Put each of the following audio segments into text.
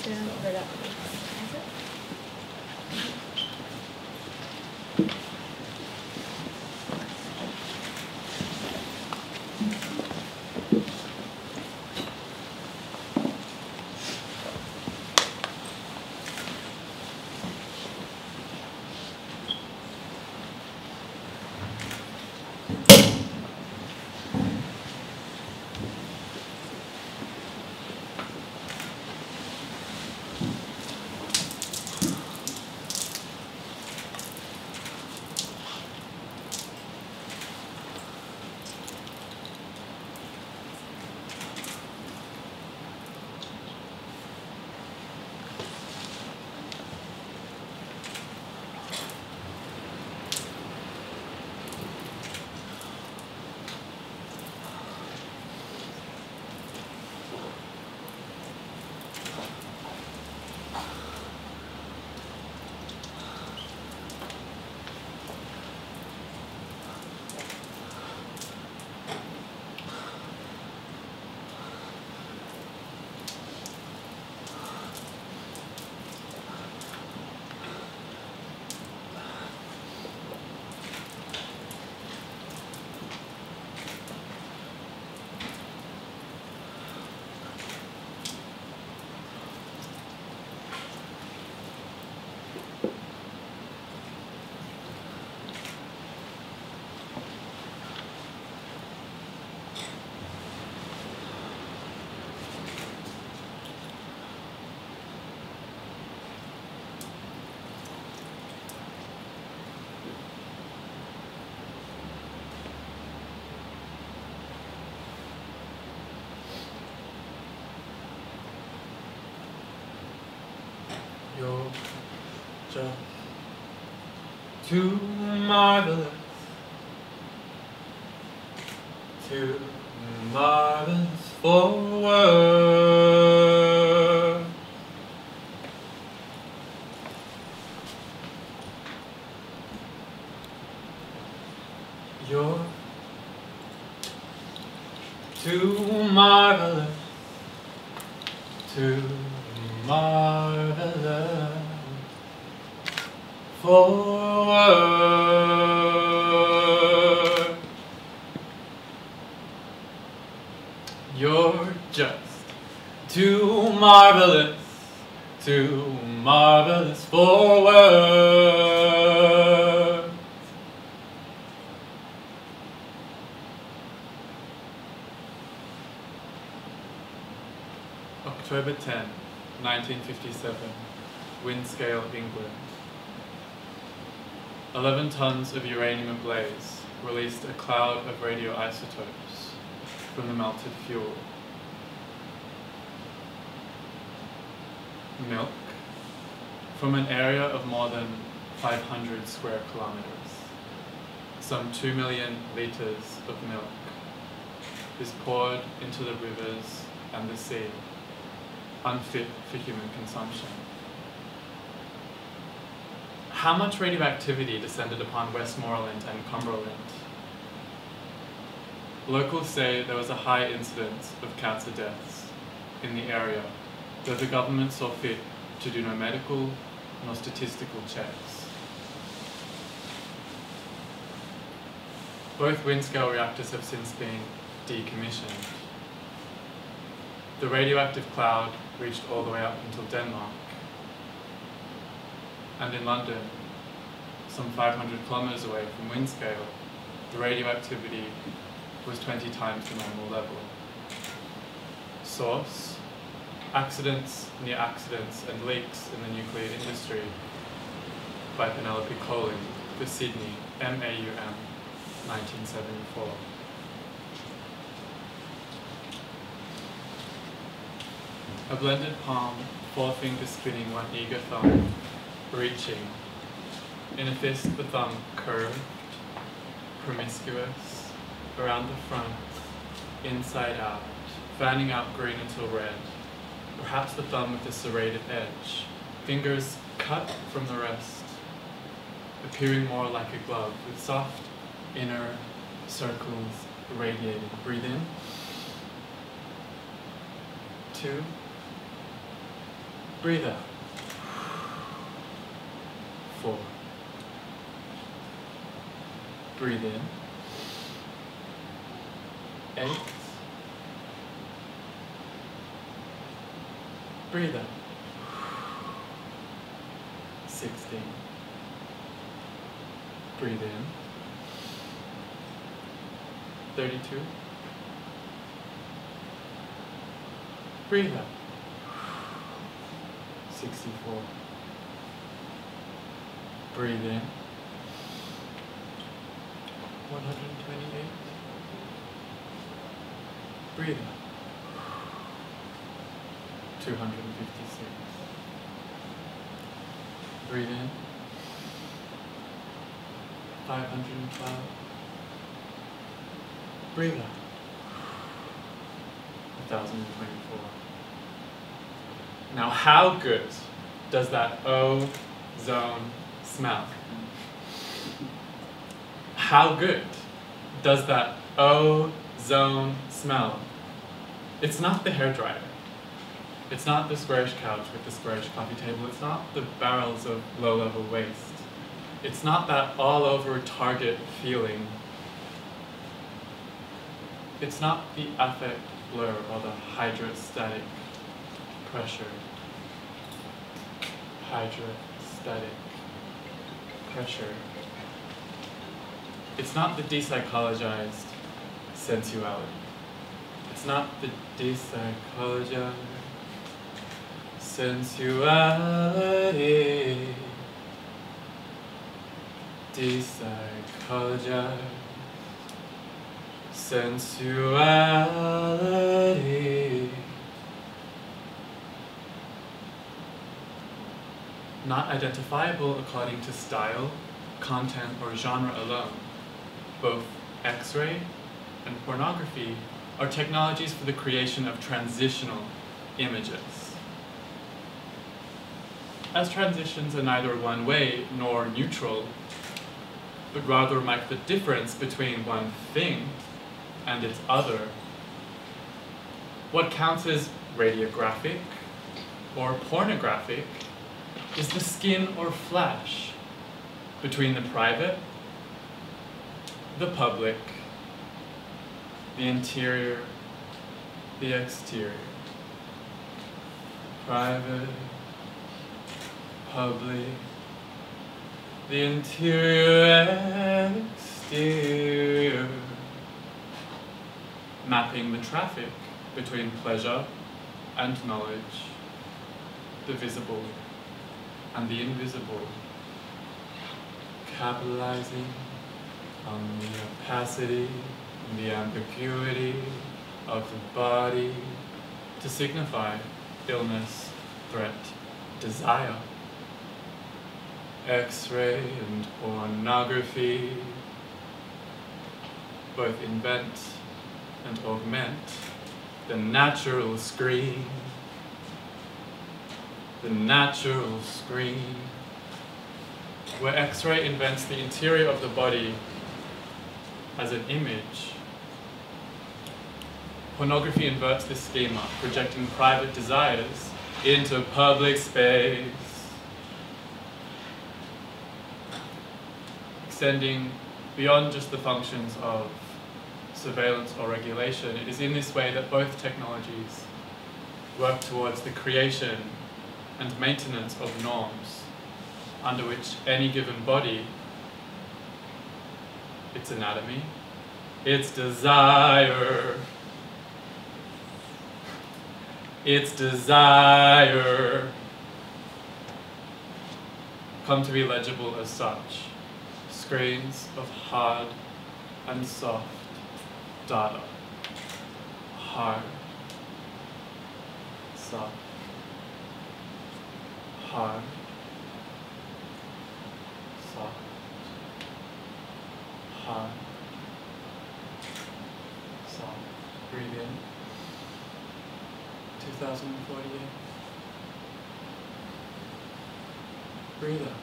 put it up. You're just too marvelous, too marvelous for words. You're too marvelous, too marvelous for words. You're just too marvelous for words. October 10, 1957, Windscale, England. 11 tons of uranium ablaze released a cloud of radioisotopes from the melted fuel. Milk from an area of more than 500 square kilometers. Some 2 million liters of milk is poured into the rivers and the sea, unfit for human consumption. How much radioactivity descended upon Westmoreland and Cumberland? Locals say there was a high incidence of cancer deaths in the area, though the government saw fit to do no medical nor statistical checks. Both Windscale reactors have since been decommissioned. The radioactive cloud reached all the way up until Denmark. And in London, some 500 kilometers away from Windscale, the radioactivity was 20 times the normal level. Source: Accidents, Near Accidents and Leaks in the Nuclear Industry by Penelope Colling for Sydney, MAUM, 1974. A blended palm, forefinger spinning one eager thumb, reaching. In a fist the thumb curved, promiscuous, around the front, inside out, fanning out green until red. Perhaps the thumb with a serrated edge, fingers cut from the rest, appearing more like a glove with soft inner circles radiating. Breathe in. 2, Breathe out. 4. Breathe in. 8. Breathe out. 16. Breathe in. 32. Breathe out. 64. Breathe in. 128. Breathe out. 256. Breathe in. 512. Breathe out. 1024. Now, how good does that ozone smell? How good does that ozone smell? It's not the hairdryer. It's not the squarish couch with the squarish coffee table. It's not the barrels of low-level waste. It's not that all-over Target feeling. It's not the affect blur or the hydrostatic pressure. Hydrostatic pressure. It's not the depsychologized sensuality. It's not the depsychologized sensuality. Depsychologized sensuality. Not identifiable according to style, content, or genre alone. Both X-ray and pornography are technologies for the creation of transitional images. As transitions are neither one-way nor neutral, but rather mark the difference between one thing and its other. What counts as radiographic or pornographic is the skin or flesh between the private, the public, the interior, the exterior. Private, public, the interior, exterior. Mapping the traffic between pleasure and knowledge, the visible and the invisible. Capitalizing on the opacity and the ambiguity of the body to signify illness, threat, desire. X-ray and pornography both invent and augment the natural screen. The natural screen, where X-ray invents the interior of the body as an image. Pornography inverts this schema, projecting private desires into public space, extending beyond just the functions of surveillance or regulation. It is in this way that both technologies work towards the creation and maintenance of norms under which any given body, its anatomy, its desire, come to be legible as such. Screens of hard and soft data. Hard, soft, hard, soft, hard, soft. Breathe in. 2048. Breathe out.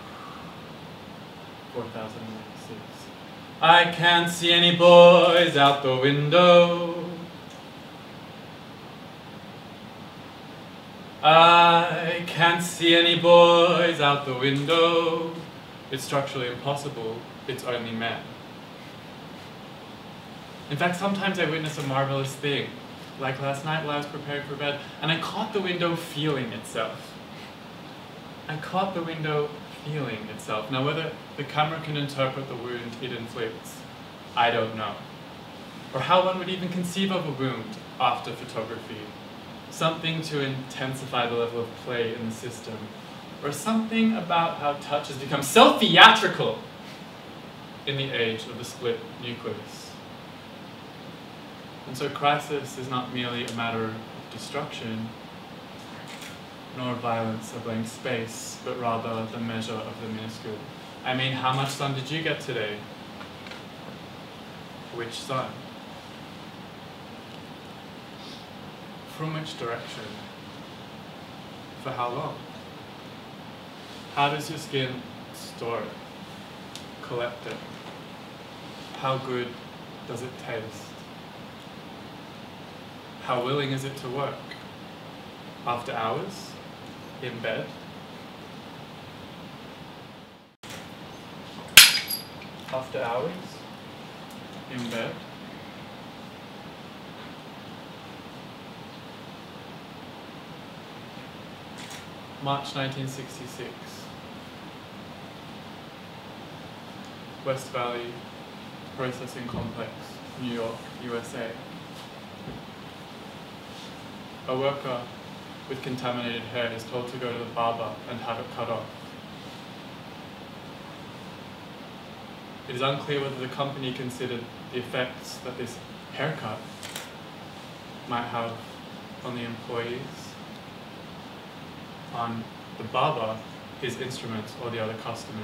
4096. I can't see any boys out the window. I can't see any boys out the window. It's structurally impossible. It's only men. In fact, sometimes I witness a marvelous thing, like last night while I was preparing for bed, and I caught the window feeling itself. I caught the window feeling itself. Now, whether the camera can interpret the wound it inflicts, I don't know. Or how one would even conceive of a wound after photography. Something to intensify the level of play in the system. Or something about how touch has become so theatrical in the age of the split nucleus. And so crisis is not merely a matter of destruction, nor violence a blank space, but rather the measure of the minuscule. I mean, how much sun did you get today? Which sun? From which direction? For how long? How does your skin store it? Collect it? How good does it taste? How willing is it to work? After hours? In bed? After hours? In bed? March 1966. West Valley Processing Complex, New York, USA. A worker with contaminated hair is told to go to the barber and have it cut off. It is unclear whether the company considered the effects that this haircut might have on the employees, on the barber, his instruments, or the other customers.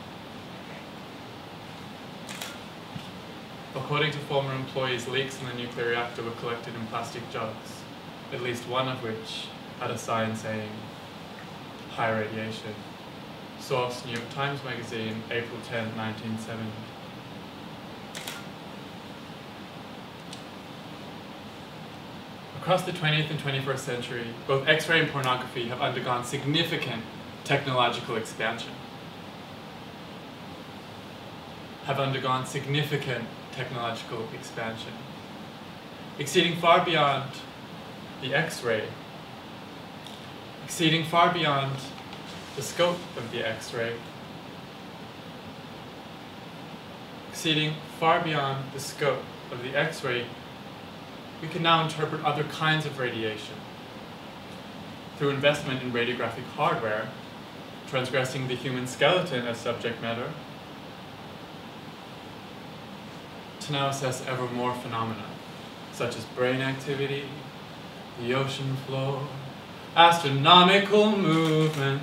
According to former employees, leaks in the nuclear reactor were collected in plastic jugs, at least one of which had a sign saying, high radiation. Source, New York Times Magazine, April 10, 1970. Across the 20th and 21st century, both X-ray and pornography have undergone significant technological expansion. Exceeding far beyond the X-ray, exceeding far beyond the scope of the X-ray, exceeding far beyond the scope of the X-ray, we can now interpret other kinds of radiation through investment in radiographic hardware, transgressing the human skeleton as subject matter, to now assess ever more phenomena, such as brain activity, the ocean floor, astronomical movement,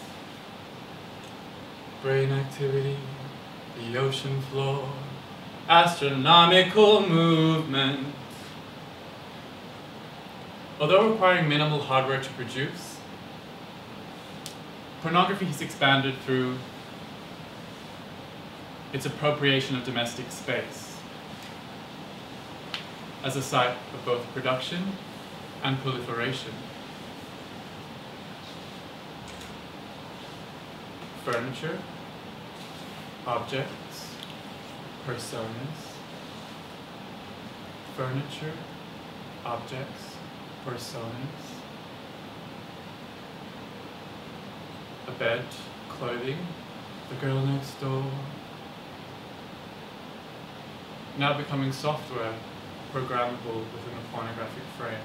brain activity, the ocean floor, astronomical movement. Although requiring minimal hardware to produce, pornography has expanded through its appropriation of domestic space as a site of both production and proliferation. Furniture, objects, personas. Furniture, objects, personas. A bed, clothing, the girl next door. Now becoming software programmable within the pornographic frame.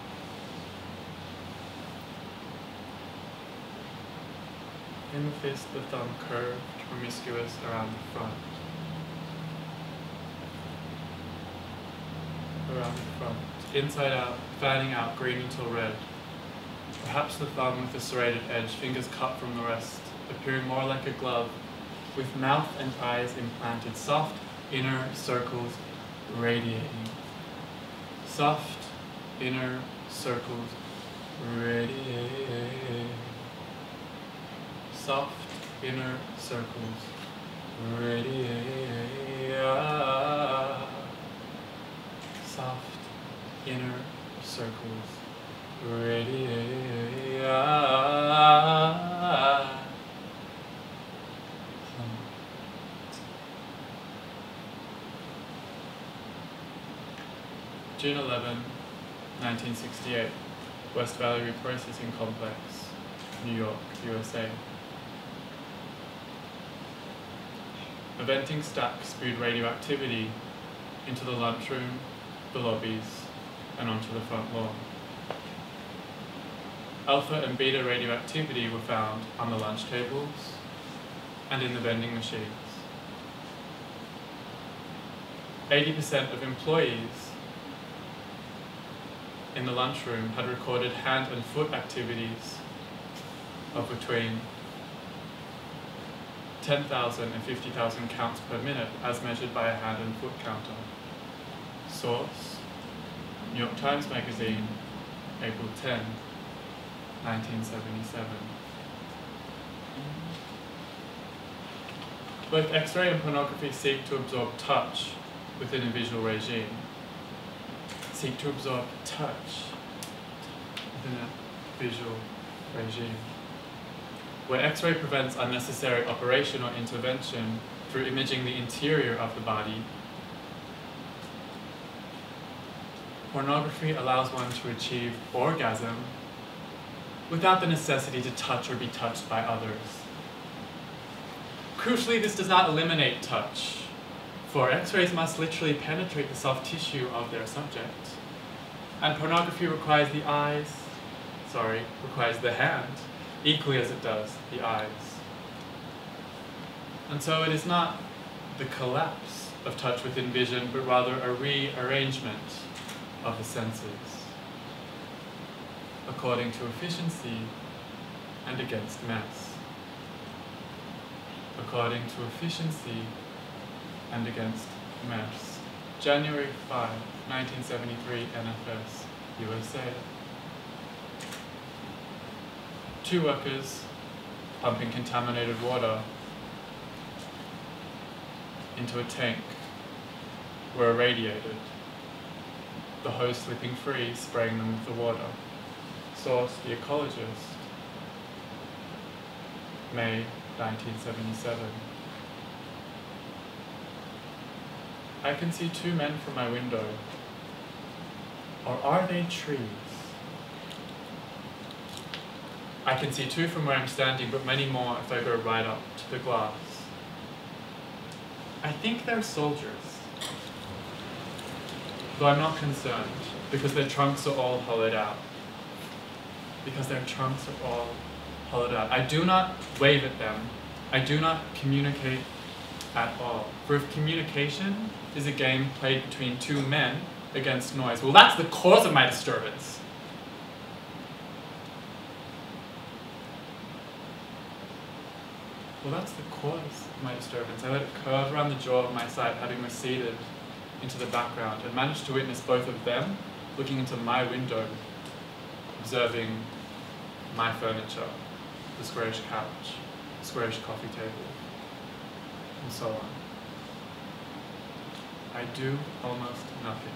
In the fist, the thumb curved, promiscuous around the front. Around the front. Inside out, fanning out, green until red. Perhaps the thumb with a serrated edge, fingers cut from the rest, appearing more like a glove, with mouth and eyes implanted, soft inner circles radiating. Soft inner circles radiating. Soft inner circles radiate. Soft inner circles radiate. June 11, 1968, West Valley Reprocessing Complex, New York, USA. A venting stack spewed radioactivity into the lunchroom, the lobbies, and onto the front lawn. Alpha and beta radioactivity were found on the lunch tables and in the vending machines. 80% of employees in the lunchroom had recorded hand and foot activities of between 10,000 and 50,000 counts per minute as measured by a hand and foot counter. Source, New York Times Magazine, April 10, 1977. Both X-ray and pornography seek to absorb touch within a visual regime. Seek to absorb touch within a visual regime. Where X-ray prevents unnecessary operation or intervention through imaging the interior of the body, pornography allows one to achieve orgasm without the necessity to touch or be touched by others. Crucially, this does not eliminate touch, for X-rays must literally penetrate the soft tissue of their subject. And pornography requires the hand, equally as it does the eyes. And so it is not the collapse of touch within vision, but rather a rearrangement of the senses, according to efficiency and against mess. According to efficiency and against mess. January 5, 1973, NFS, USA. 2 workers pumping contaminated water into a tank were irradiated, the hose slipping free, spraying them with the water. Source, The Ecologist, May 1977. I can see 2 men from my window. Or are they trees? I can see 2 from where I'm standing, but many more if I go right up to the glass. I think they're soldiers. Though I'm not concerned, because their trunks are all hollowed out. I do not wave at them. I do not communicate at all. For if communication is a game played between 2 men against noise, well, that's the cause of my disturbance. I let it curve around the jaw of my side, having receded into the background, and managed to witness both of them looking into my window, observing my furniture, the squarish couch, the squarish coffee table, and so on. I do almost nothing.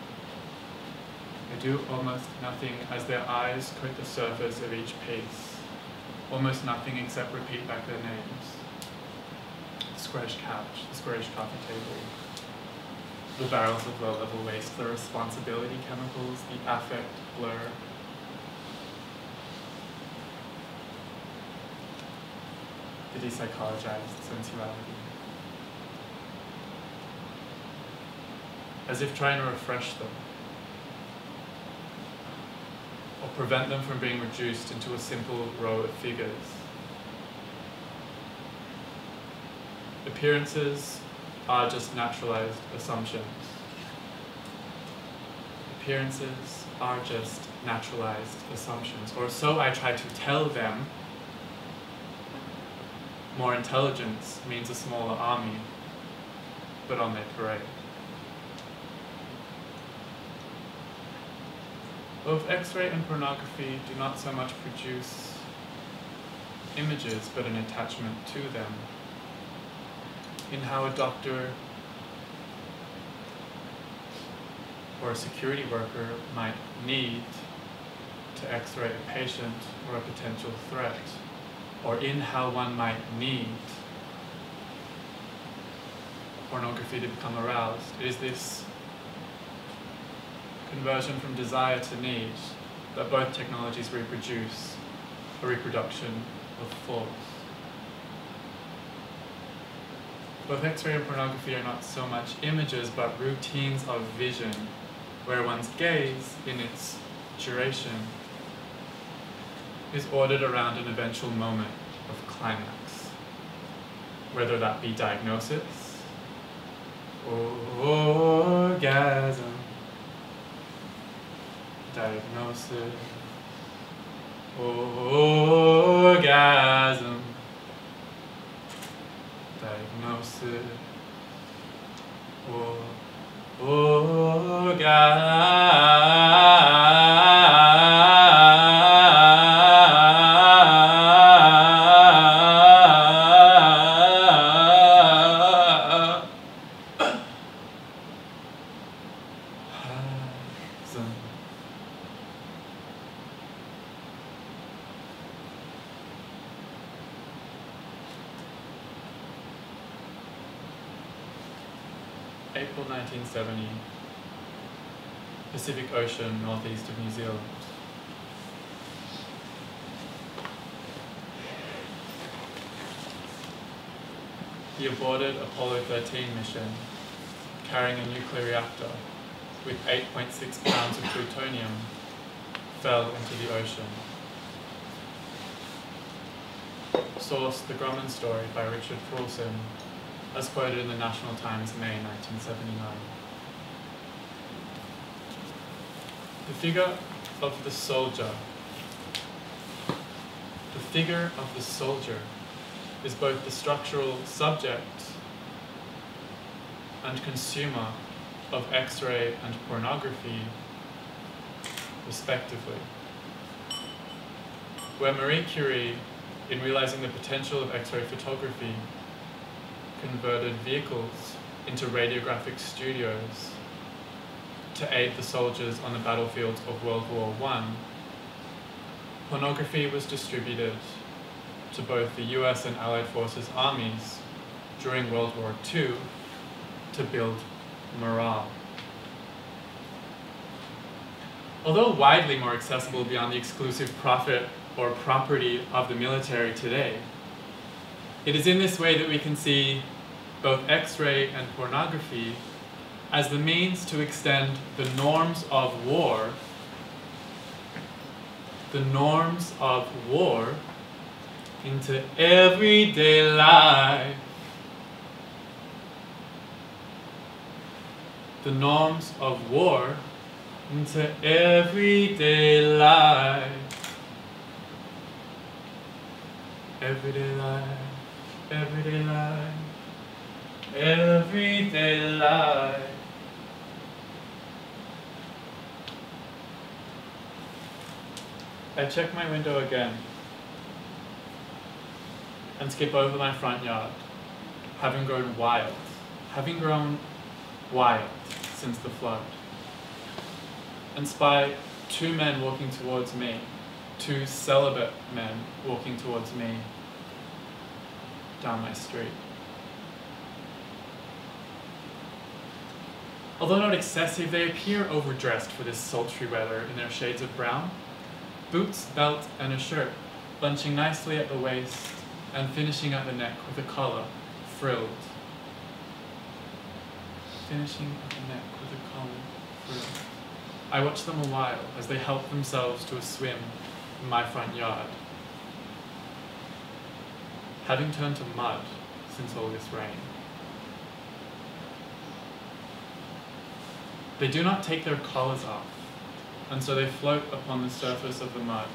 As their eyes coat the surface of each piece. Almost nothing except repeat back their names. The squarish couch, the squarish coffee table, the barrels of low-level waste, the responsibility chemicals, the affect blur. The depsychologized sensuality. As if trying to refresh them, or prevent them from being reduced into a simple row of figures. Appearances are just naturalized assumptions. Appearances are just naturalized assumptions, or so I try to tell them. More intelligence means a smaller army, but on their parade. Both X-ray and pornography do not so much produce images, but an attachment to them. In how a doctor or a security worker might need to X-ray a patient or a potential threat, or in how one might need pornography to become aroused. It is this conversion from desire to need, that both technologies reproduce a reproduction of force. Both X-ray and pornography are not so much images, but routines of vision, where one's gaze, in its duration, is ordered around an eventual moment of climax, whether that be diagnosis, orgasm, diagnosis, orgasm, diagnosis, April 1970, Pacific Ocean, northeast of New Zealand. The aborted Apollo 13 mission, carrying a nuclear reactor with 8.6 pounds of plutonium, fell into the ocean. Source: The Grumman Story by Richard Poulsen, as quoted in the National Times, May 1979. The figure of the soldier. The figure of the soldier is both the structural subject and consumer of X-ray and pornography, respectively. Where Marie Curie, in realizing the potential of X-ray photography, converted vehicles into radiographic studios to aid the soldiers on the battlefields of World War I, pornography was distributed to both the US and Allied Forces armies during World War II to build morale. Although widely more accessible beyond the exclusive profit or property of the military today, it is in this way that we can see both X-ray and pornography as the means to extend the norms of war into everyday life. The norms of war into everyday life. Everyday life, everyday life, everyday life. I check my window again and skip over my front yard, having grown wild since the flood, and spy two men walking towards me, two celibate men walking towards me down my street. Although not excessive, they appear overdressed for this sultry weather in their shades of brown. Boots, belt, and a shirt, bunching nicely at the waist and finishing at the neck with a collar, frilled. Finishing at the neck with a collar, frilled. I watch them a while as they help themselves to a swim in my front yard, having turned to mud since all this rain. They do not take their collars off, and so they float upon the surface of the mud,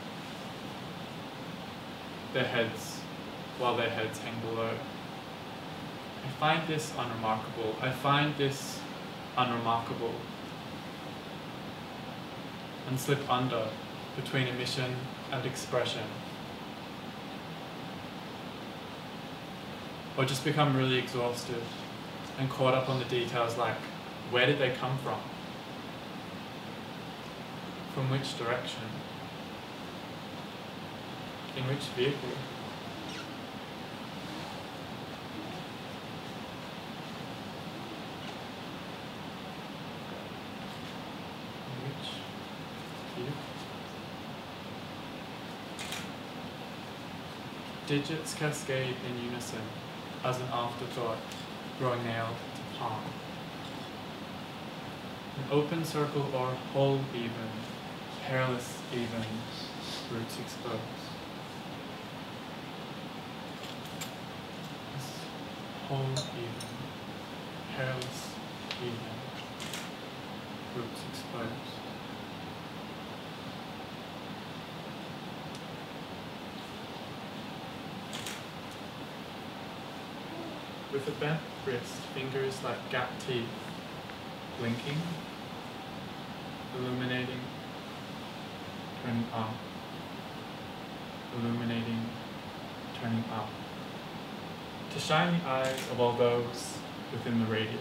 while their heads hang below. I find this unremarkable. And slip under between emission and expression. Or just become really exhausted and caught up on the details like, where did they come from? From which direction? In which vehicle? Digits cascade in unison, as an afterthought, growing nailed to palm. An open circle or whole even, hairless even, roots exposed. Whole even, hairless even, roots exposed. With a bent wrist, fingers like gap teeth, blinking, illuminating, turning up, illuminating, turning up, to shine the eyes of all those within the radius.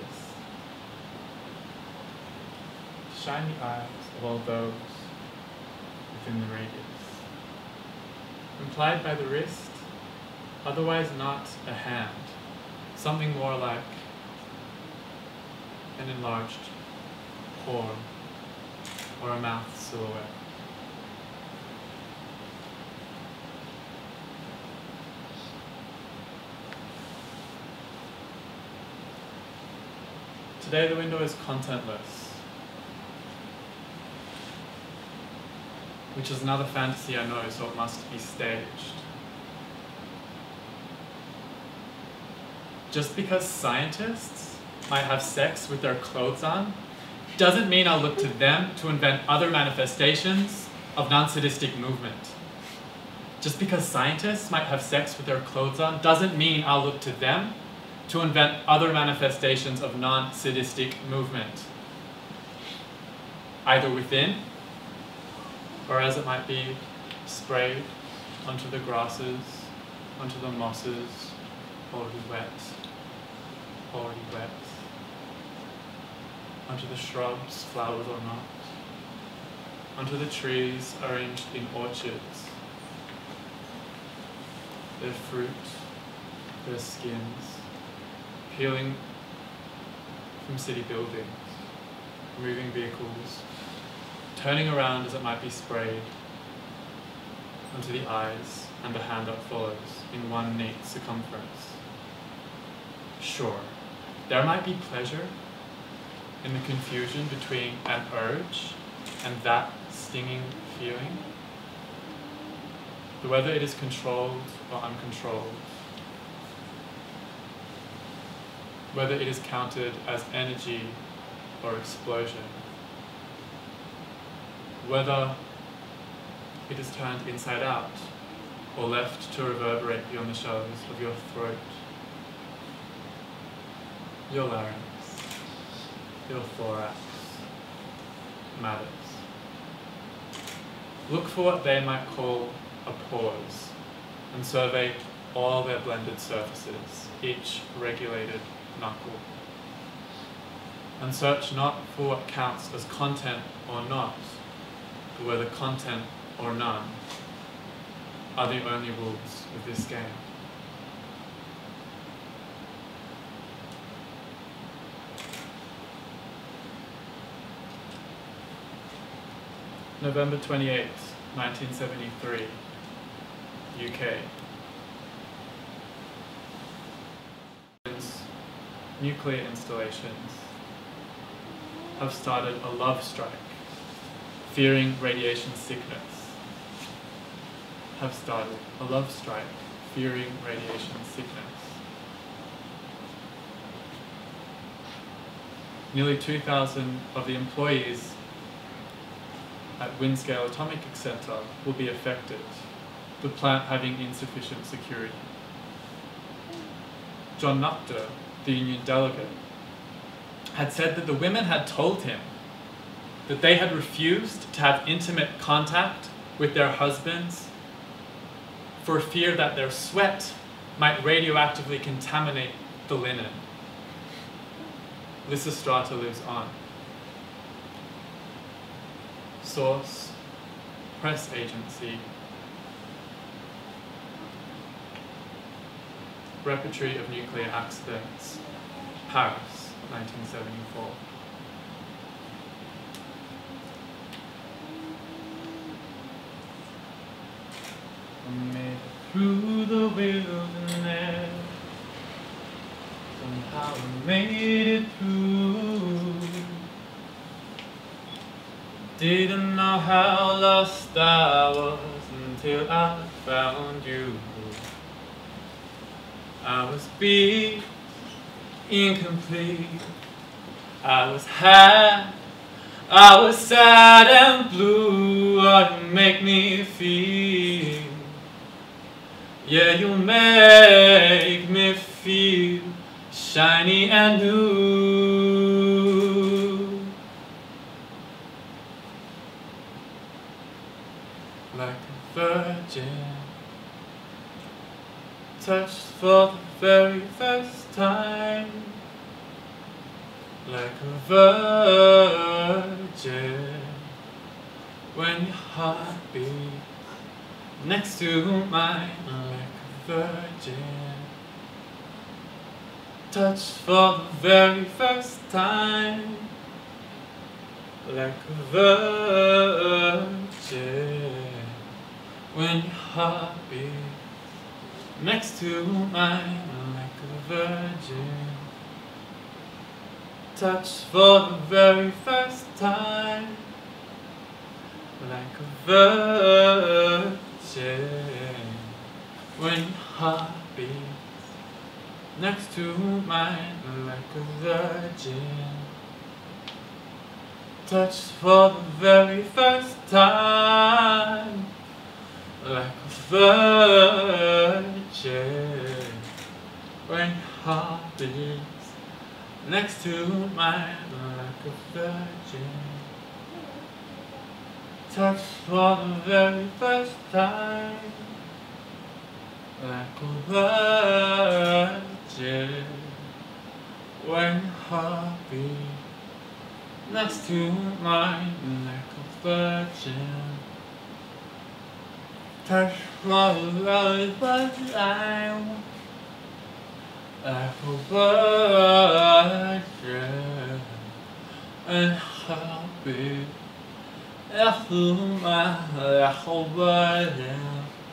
To shine the eyes of all those within the radius. Implied by the wrist, otherwise not a hand, something more like an enlarged paw or a mouth silhouette. Today the window is contentless, which is another fantasy I know, so it must be staged. Just because scientists might have sex with their clothes on, doesn't mean I'll look to them to invent other manifestations of non-sadistic movement. Just because scientists might have sex with their clothes on, doesn't mean I'll look to them to invent other manifestations of non-sadistic movement, either within, or as it might be, sprayed onto the grasses, onto the mosses, already wet, onto the shrubs, flowers or not, onto the trees arranged in orchards, their fruit, their skins, peeling from city buildings, moving vehicles, turning around as it might be sprayed onto the eyes and the hand that follows in one neat circumference. Sure, there might be pleasure in the confusion between an urge and that stinging feeling, but whether it is controlled or uncontrolled, whether it is counted as energy or explosion, whether it is turned inside out or left to reverberate beyond the shallows of your throat, your larynx, your thorax, matters. Look for what they might call a pause and survey all their blended surfaces, each regulated knuckle. And search not for what counts as content or not, but whether content or none are the only rules of this game. November 28th, 1973, UK. Nuclear installations have started a love strike, fearing radiation sickness. Have started a love strike, fearing radiation sickness. Nearly 2,000 of the employees at Windscale Atomic Center will be affected, the plant having insufficient security. John Nupter, the union delegate, had said that the women had told him that they had refused to have intimate contact with their husbands for fear that their sweat might radioactively contaminate the linen. Lysistrata lives on. Source, press agency, Repertory of Nuclear Accidents, Paris, 1974. Made through the wilderness. Somehow I made it through. Didn't know how lost I was until I found you. I was big, incomplete. I was high, I was sad and blue. Oh, you make me feel. Yeah, you make me feel shiny and new. Like a virgin, touched for the very first time. Like a virgin, when your heart beats next to mine. Like a virgin, touched for the very first time. Like a virgin, when your heart beats next to mine. Like a virgin, touched for the very first time. Like a virgin, when your heart beats next to mine. Like a virgin, touched for the very first time. Like a virgin, when your heart beats next to mine. Like a virgin, touched for the very first time. Like a virgin, when your heart beats next to mine. Like a virgin, touched for the very first time. Like a virgin, and happy. Like a virgin,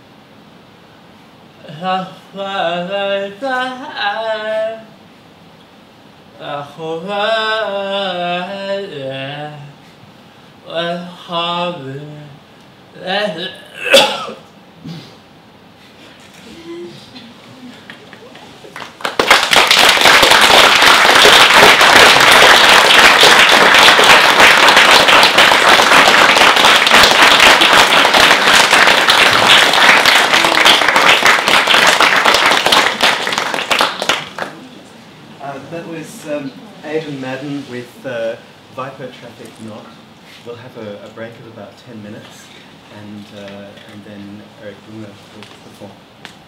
That was Aidan Madden with Viper Traffic Not. We'll have a break of about 10 minutes, and then Eric Bunger will perform.